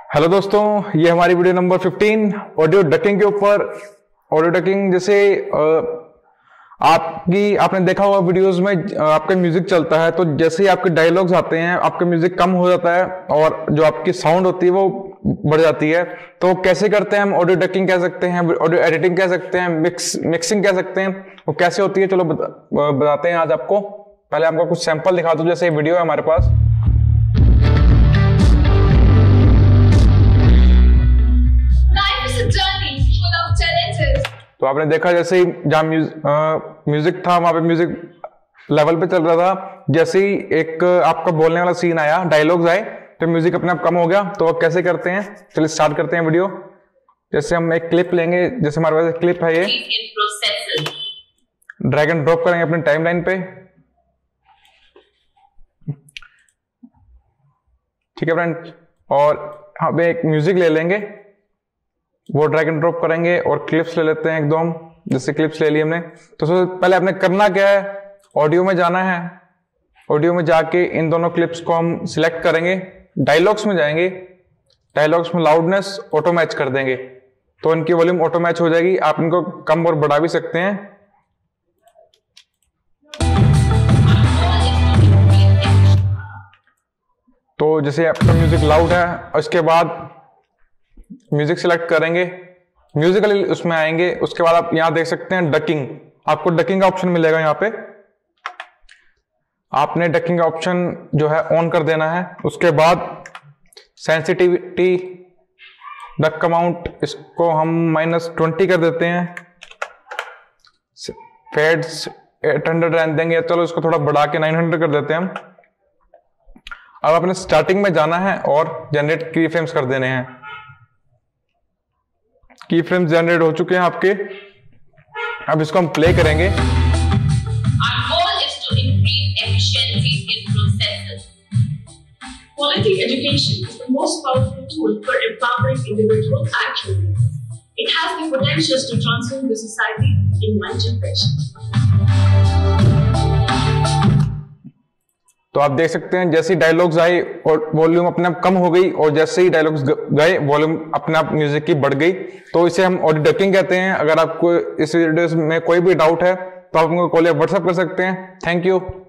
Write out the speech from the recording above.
Hello दोस्तों, ये हमारी वीडियो नंबर 15 ऑडियो डकिंग के ऊपर। ऑडियो डकिंग जैसे आपने देखा होगा वीडियोस में आपका म्यूजिक चलता है तो जैसे ही आपके डायलॉग्स आते हैं आपका म्यूजिक कम हो जाता है और जो आपकी साउंड होती है वो बढ़ जाती है। तो कैसे करते हैं हम? ऑडियो डकिंग कह सकते हैं, ऑडियो एडिटिंग कह सकते हैं, मिक्सिंग कह सकते हैं। वो कैसे होती है चलो बताते हैं आज आपको। पहले आपको कुछ सैंपल दिखा दूं। जैसे वीडियो है हमारे पास, तो आपने देखा जैसे ही जहां म्यूजिक था वहां पे म्यूजिक लेवल पे चल रहा था। जैसे ही एक आपका बोलने वाला सीन आया, डायलॉग्स आए, तो म्यूजिक अपने आप कम हो गया। तो अब कैसे करते हैं, चलिए स्टार्ट करते हैं वीडियो। जैसे हम एक क्लिप लेंगे, जैसे हमारे पास एक क्लिप है, ये ड्रैग एंड ड्रॉप करेंगे अपने टाइमलाइन पे। ठीक है फ्रेंड, और हम एक म्यूजिक ले लेंगे, वो ड्रैग एंड ड्रॉप करेंगे और क्लिप्स ले लेते हैं एकदम। जैसे क्लिप्स ले ली हमने, तो सबसे पहले आपने करना क्या है, ऑडियो में जाना है। ऑडियो में जाके इन दोनों क्लिप्स को हम सिलेक्ट करेंगे, डायलॉग्स में जाएंगे, डायलॉग्स में लाउडनेस ऑटो मैच कर देंगे तो इनकी वॉल्यूम ऑटो मैच हो जाएगी। आप इनको कम और बढ़ा भी सकते हैं। तो जैसे आपका म्यूजिक लाउड है, उसके बाद म्यूजिक सिलेक्ट करेंगे, म्यूजिकली उसमें आएंगे। उसके बाद आप यहां देख सकते हैं डकिंग, आपको डकिंग का ऑप्शन मिलेगा। यहां पे आपने डकिंग का ऑप्शन जो है ऑन कर देना है। उसके बाद सेंसिटिविटी, डक अमाउंट, इसको हम -20 कर देते हैं। फेड्स 800 रहने देंगे, चलो इसको थोड़ा बढ़ा के 900 कर देते हैं हम। अब अपने स्टार्टिंग में जाना है और जनरेट की फ्रेम्स कर देने हैं। की फ्रेम्स जनरेट हो चुके हैं आपके। अब इसको हम प्ले करेंगे। Quality education is the most powerful tool for empowering individuals and children. It has the potential to transform the society in one generation. तो आप देख सकते हैं जैसे ही डायलॉग्स आए और वॉल्यूम अपने आप कम हो गई, और जैसे ही डायलॉग्स गए वॉल्यूम अपने आप म्यूजिक की बढ़ गई। तो इसे हम ऑडियो डकिंग कहते हैं। अगर आपको इस वीडियो में कोई भी डाउट है तो आप उनको कॉल या व्हाट्सएप कर सकते हैं। Thank you.